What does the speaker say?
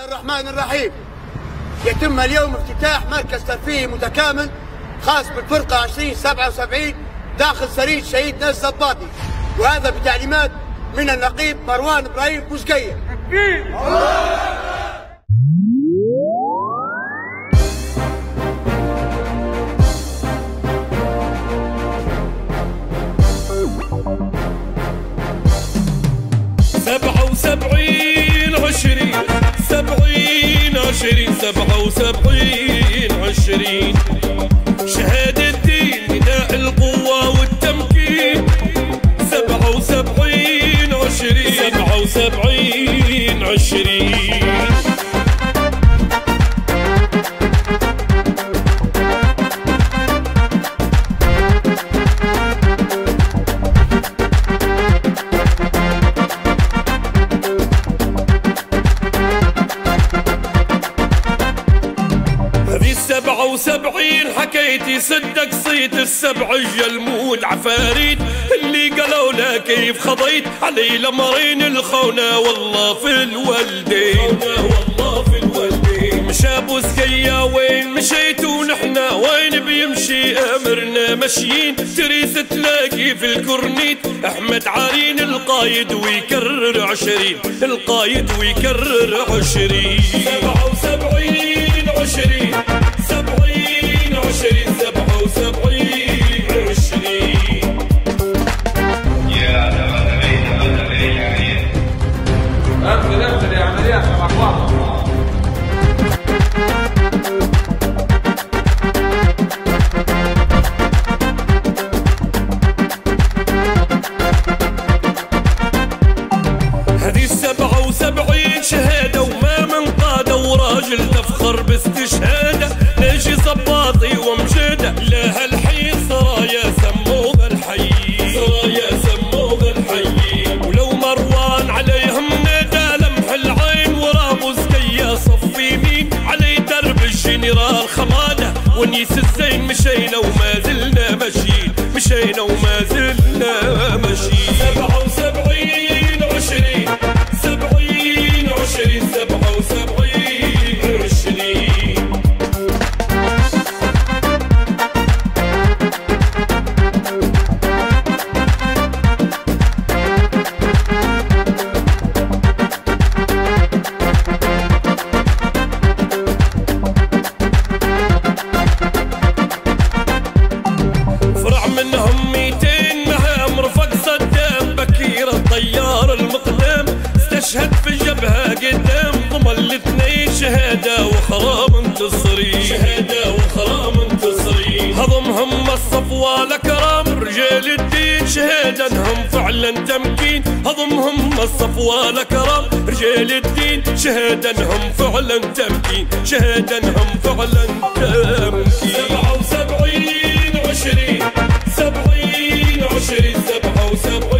الرحمن الرحيم. يتم اليوم افتتاح مركز ترفيهي متكامل خاص بالفرقة 2077 داخل سريج شهيد ناس الزباطي، وهذا بتعليمات من النقيب مروان إبراهيم بوزقية. سبعة وسبعين عشرين 20 شهادة الدين نداء القوة والتمكين 77 20 77 حكيتي صدق صيت السبع الجلمود عفاريت اللي قالوا لا كيف خضيت علي الامرين الخونة والله في الوالدين مشى بوزقية وين مشيتوا نحنا وين بيمشي امرنا ماشيين تريث تلاقي في الكورنيت احمد عارين القايد ويكرر 20 القايد ويكرر 20 77 20 ادخل يا عمليات مع بعض. هذه 77 شهادة وما من قادة وراجل تفخر باستشهاده ناجي زباطي ومجاده لا هالحي سرايا سموه الحي ولو مروان عليهم نادى لمح العين ورا بوزقية صف يمين علي درب الجنرال خماده ونيس الزين مشينا وما زلنا ماشيين 77 20 فرع منهم 200 مهام رفق صدام بكير الطيار المقدام استشهد في الجبهة قدام ضمن الاثنين شهادة وخرام انتصري هضمهم الصفوة لكرام رجال الدين شهادة انهم فعلا تمكين هضمهم الصفوة لكرام رجال الدين شهادة انهم فعلا تمكين 77 20 70 20 77